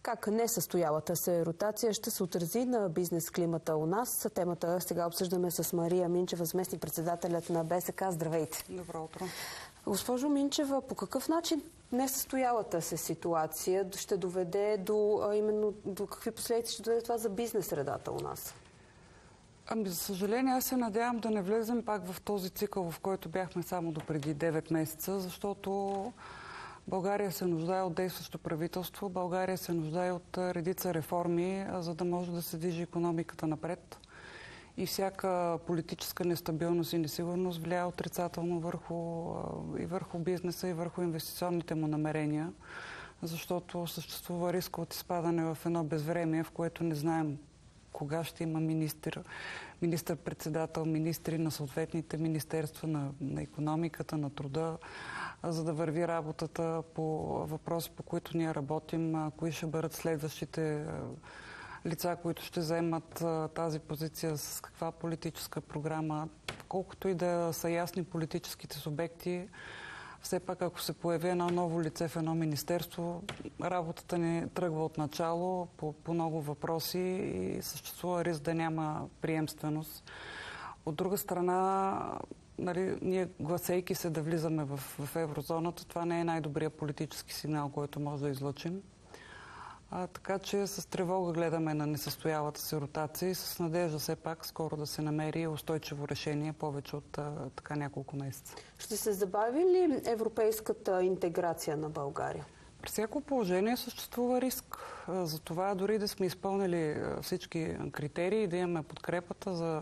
Как несъстоялата се ротация ще се отрази на бизнес климата у нас? Темата сега обсъждаме с Мария Минчева, заместник-председателят на БСК. Здравейте! Добро утро! Госпожо Минчева, по какъв начин несъстоялата се ситуация ще доведе до какви последици ще доведе това за бизнес средата у нас? За съжаление, аз се надявам да не влезем пак в този цикъл, в който бяхме само до преди 9 месеца, защото България се нуждае от действащо правителство, България се нуждае от редица реформи, за да може да се движи икономиката напред. И всяка политическа нестабилност и несигурност влияе отрицателно върху бизнеса и върху инвестиционните му намерения, защото съществува риск от изпадане в едно безвремие, в което не знаем кога ще има министър-председател, министри на съответните министерства на икономиката, на труда, за да върви работата по въпроси, по които ние работим, кои ще бъдат следващите лица, които ще заемат тази позиция, с каква политическа програма. Колкото и да са ясни политическите субекти, все пак, ако се появи едно ново лице в едно министерство, работата ни тръгва от начало по много въпроси и съществува риск да няма приемственост. От друга страна, ние гласейки се да влизаме в еврозоната, това не е най-добрият политически сигнал, който може да излъчим. Така че с тревога гледаме на несъстоялата се ротация и с надежда все пак скоро да се намери устойчиво решение повече от така няколко месеца. Ще се забави ли европейската интеграция на България? При всяко положение съществува риск. За това дори да сме изпълнили всички критерии, да имаме подкрепата за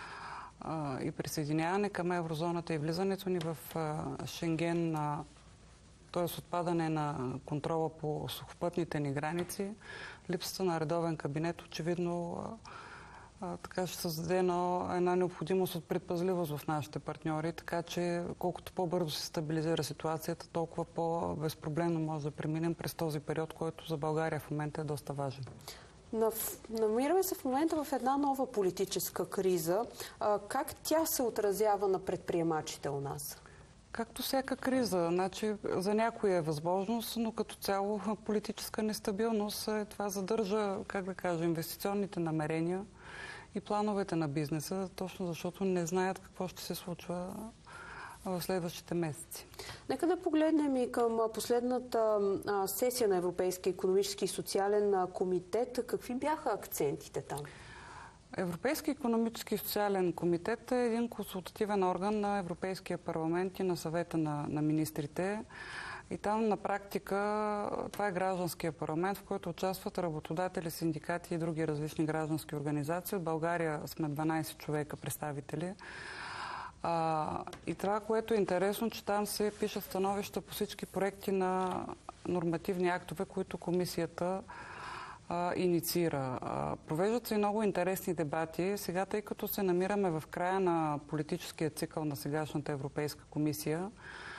и присъединяване към еврозоната и влизането ни в Шенген, т.е. отпадане на контрола по сухопътните ни граници, липсата на редовен кабинет, очевидно така ще създаде една необходимост от предпазливост в нашите партньори, така че колкото по-бързо се стабилизира ситуацията, толкова по-безпроблемно може да преминем през този период, който за България в момента е доста важен. Намираме се в момента в една нова политическа криза. Как тя се отразява на предприемачите у нас? Както всяка криза. Значи, за някои е възможност, но като цяло политическа нестабилност това задържа, инвестиционните намерения и плановете на бизнеса, точно защото не знаят какво ще се случва в следващите месеци. Нека да погледнем и към последната сесия на Европейския икономически и социален комитет. Какви бяха акцентите там? Европейски икономически и социален комитет е един консултативен орган на Европейския парламент и на съвета на министрите. И там на практика това е гражданския парламент, в който участват работодатели, синдикати и други различни граждански организации. От България сме 12 човека представители. И това, което е интересно, че там се пишат становища по всички проекти на нормативни актове, които комисията инициира. Провеждат се много интересни дебати. Сега, тъй като се намираме в края на политическия цикъл на сегашната Европейска комисия,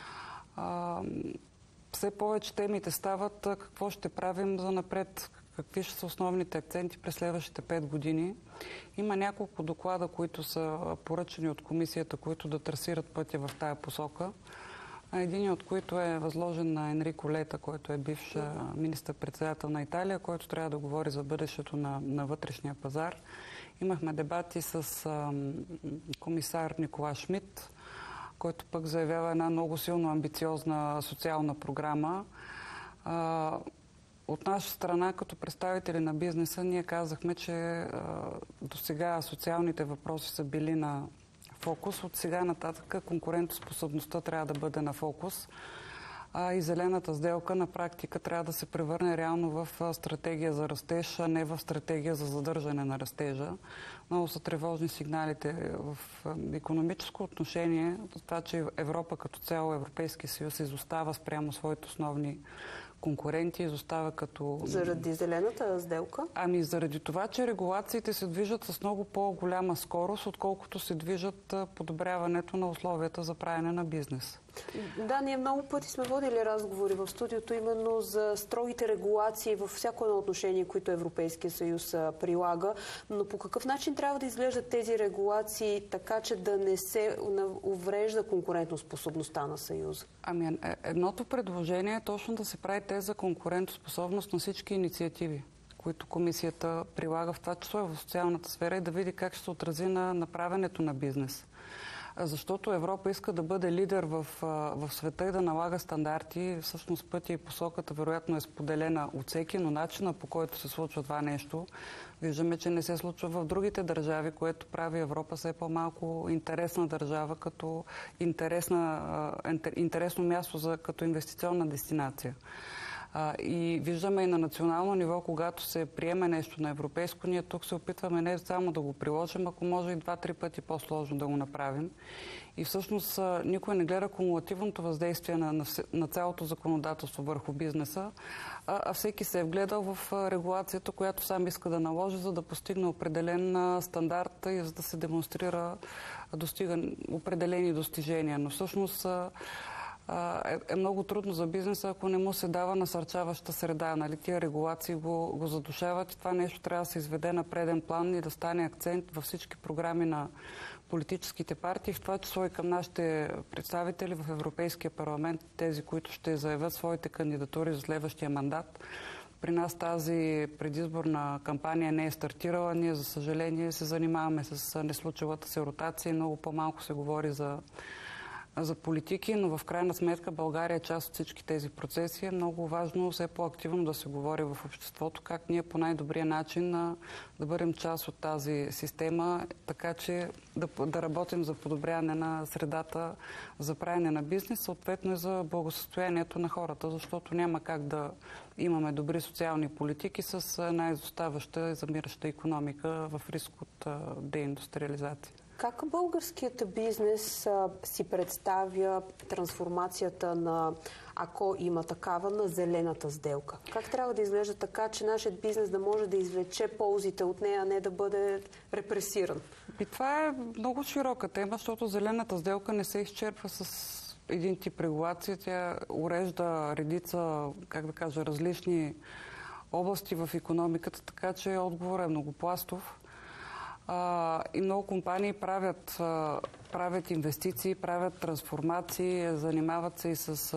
все повече темите стават какво ще правим за напред, какви ще са основните акценти през следващите 5 години. Има няколко доклада, които са поръчани от комисията, които да трасират пътя в тая посока. Един от които е възложен на Енрико Лета, който е бивш министър-председател на Италия, който трябва да говори за бъдещето на вътрешния пазар. Имахме дебати с комисар Николай Шмидт, който пък заявява една много силно амбициозна социална програма. От наша страна, като представители на бизнеса, ние казахме, че до сега социалните въпроси са били на фокус. От сега нататък конкурентоспособността трябва да бъде на фокус. И зелената сделка на практика трябва да се превърне реално в стратегия за растеж, а не в стратегия за задържане на растежа. Много са тревожни сигналите в икономическо отношение. Това, че Европа като цяло, Европейския съюз изостава спрямо своите основни конкуренти, изостава като... Заради зелената сделка? Заради това, че регулациите се движат с много по-голяма скорост, отколкото се движат подобряването на условията за правене на бизнес. Да, ние много пъти сме водили разговори в студиото именно за строгите регулации във всяко едно отношение, които Европейския съюз прилага, но по какъв начин трябва да изглеждат тези регулации така, че да не се уврежда конкурентоспособността на съюза? Ами, едното предложение е точно да се прави теза за конкурентоспособност на всички инициативи, които комисията прилага, в това число в социалната сфера, и да види как ще се отрази на направенето на бизнес. Защото Европа иска да бъде лидер в света и да налага стандарти. Всъщност пътя и посоката вероятно е споделена от всеки, но начина, по който се случва това нещо, виждаме, че не се случва в другите държави, което прави Европа все по-малко интересна държава, като интересно място като инвестиционна дестинация. И виждаме и на национално ниво, когато се приеме нещо на европейско, ние тук се опитваме не само да го приложим, ако може и 2-3 пъти по-сложно да го направим. И всъщност никой не гледа кумулативното въздействие на цялото законодателство върху бизнеса, а всеки се е вгледал в регулацията, която сам иска да наложи, за да постигне определен стандарт и за да се демонстрира определени достижения. Но всъщност е много трудно за бизнеса, ако не му се дава насърчаваща среда. Нали? Тия регулации го задушават и това нещо трябва да се изведе на преден план и да стане акцент във всички програми на политическите партии, в това число и към нашите представители в Европейския парламент, тези, които ще заявят своите кандидатури за следващия мандат. При нас тази предизборна кампания не е стартирала. Ние, за съжаление, се занимаваме с неслучилата се ротация и много по-малко се говори за политики, но в крайна сметка България е част от всички тези процеси. Е много важно все по-активно да се говори в обществото, как ние по най-добрия начин да бъдем част от тази система, така че да работим за подобряване на средата за правене на бизнес, съответно и за благосъстоянието на хората, защото няма как да имаме добри социални политики с една изоставаща и замираща икономика в риск от деиндустриализация. Как българският бизнес си представя трансформацията на, ако има такава, на зелената сделка? Как трябва да изглежда така, че нашият бизнес да може да извлече ползите от нея, а не да бъде репресиран? И това е много широка тема, защото зелената сделка не се изчерпва с един тип регулация. Тя урежда редица, различни области в икономиката, така че отговорът е многопластов. И много компании правят инвестиции, правят трансформации, занимават се и с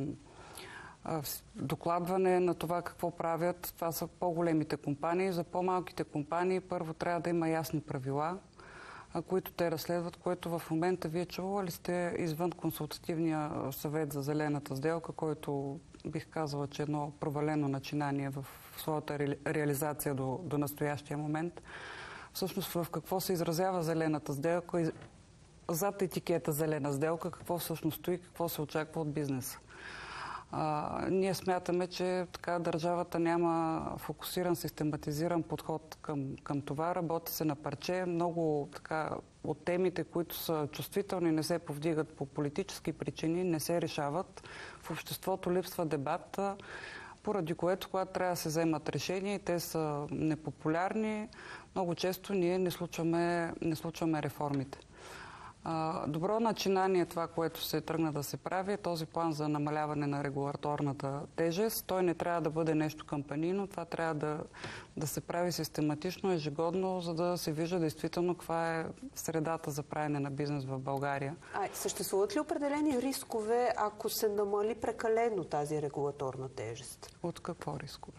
докладване на това какво правят. Това са по-големите компании. За по-малките компании първо трябва да има ясни правила, които те разследват, което в момента вие чували ли сте извън консултативния съвет за зелената сделка, който бих казала, че е едно провалено начинание в своята реализация до настоящия момент. Всъщност в какво се изразява зелената сделка и зад етикета зелена сделка, какво всъщност стои, какво се очаква от бизнеса. Ние смятаме, че така държавата няма фокусиран, систематизиран подход към това. Работи се на парче. Много от темите, които са чувствителни, не се повдигат по политически причини, не се решават. В обществото липсва дебат, поради което, когато трябва да се вземат решения и те са непопулярни, много често ние не случваме реформите. Добро начинание това, което се тръгна да се прави, е този план за намаляване на регулаторната тежест. Той не трябва да бъде нещо кампанийно, това трябва да се прави систематично, ежегодно, за да се вижда действително каква е средата за правене на бизнес в България. Съществуват ли определени рискове, ако се намали прекалено тази регулаторна тежест? От какво рискове?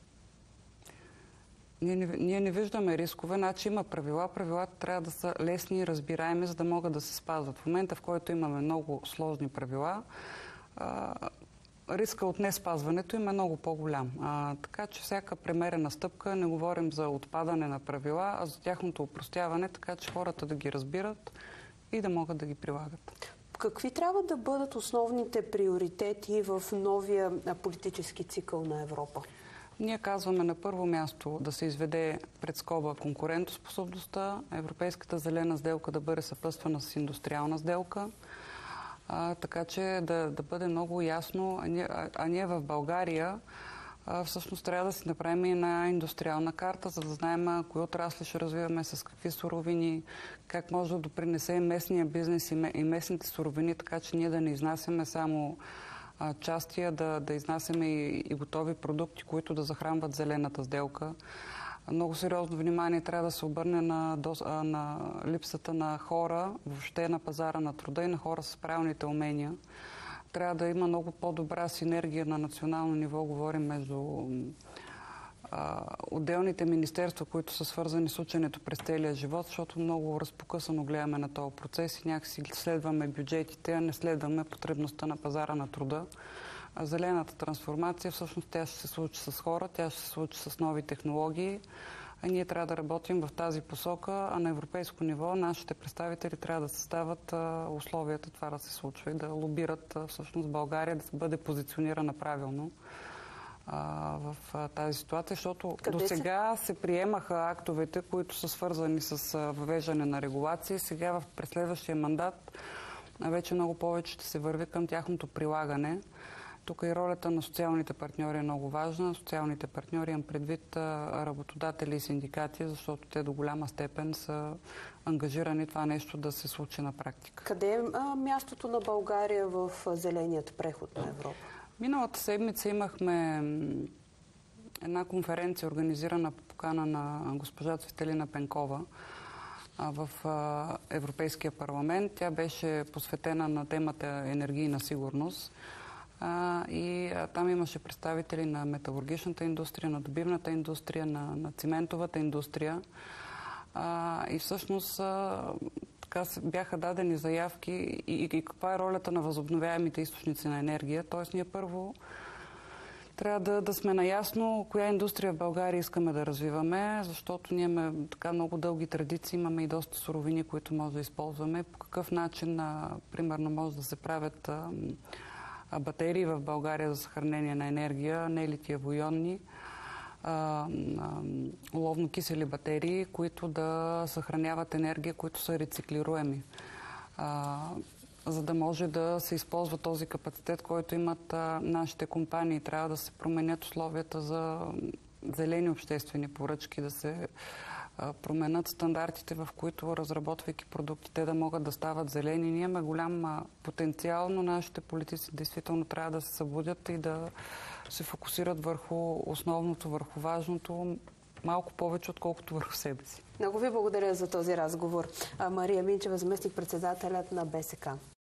Ние не виждаме рискове, значи има правила. Правилата трябва да са лесни и разбираеми, за да могат да се спазват. В момента, в който имаме много сложни правила, риска от неспазването им е много по-голям. Така че всяка премерена стъпка, не говорим за отпадане на правила, а за тяхното опростяване, така че хората да ги разбират и да могат да ги прилагат. Какви трябва да бъдат основните приоритети в новия политически цикъл на Европа? Ние казваме на първо място да се изведе пред скоба конкурентоспособността, европейската зелена сделка да бъде съпътствана с индустриална сделка, така че да бъде много ясно. А ние в България всъщност трябва да си направим и една индустриална карта, за да знаем кои отрасли ще развиваме, с какви суровини, как може да допринесе местния бизнес и местните суровини, така че ние да не изнасяме само части, да изнасяме и готови продукти, които да захранват зелената сделка. Много сериозно внимание трябва да се обърне на липсата на хора, въобще на пазара на труда и на хора с правилните умения. Трябва да има много по-добра синергия на национално ниво, говорим между отделните министерства, които са свързани с ученето през целия живот, защото много разпокъсано гледаме на този процес и някакси следваме бюджетите, а не следваме потребността на пазара на труда. Зелената трансформация, всъщност тя ще се случи с хора, тя ще се случи с нови технологии. А ние трябва да работим в тази посока, а на европейско ниво нашите представители трябва да създават условията това да се случва и да лобират всъщност България да бъде позиционирана правилно в тази ситуация, защото до сега се приемаха актовете, които са свързани с въвеждане на регулации. Сега през следващия мандат вече много повече ще се върви към тяхното прилагане. Тук и ролята на социалните партньори е много важна. Социалните партньори имам предвид работодатели и синдикати, защото те до голяма степен са ангажирани това нещо да се случи на практика. Къде е мястото на България в зеленият преход на Европа? Миналата седмица имахме една конференция, организирана по покана на госпожа Цветелина Пенкова в Европейския парламент. Тя беше посветена на темата енергийна сигурност. И там имаше представители на металургичната индустрия, на добивната индустрия, на циментовата индустрия. И всъщност така бяха дадени заявки и каква е ролята на възобновяемите източници на енергия. Тоест ние първо трябва да сме наясно коя индустрия в България искаме да развиваме, защото ние имаме така много дълги традиции, имаме и доста суровини, които може да използваме. По какъв начин, примерно, може да се правят батерии в България за съхранение на енергия, не литиево-ионни, оловно-кисели батерии, които да съхраняват енергия, които са рециклируеми, за да може да се използва този капацитет, който имат нашите компании. Трябва да се променят условията за зелени обществени поръчки, да се променят стандартите, в които, разработвайки продуктите, да могат да стават зелени. Ние имаме голям потенциал, но нашите политици действително трябва да се събудят и да се фокусират върху основното, върху важното, малко повече, отколкото върху себе си. Много ви благодаря за този разговор. Мария Минчева, заместник-председателят на БСК.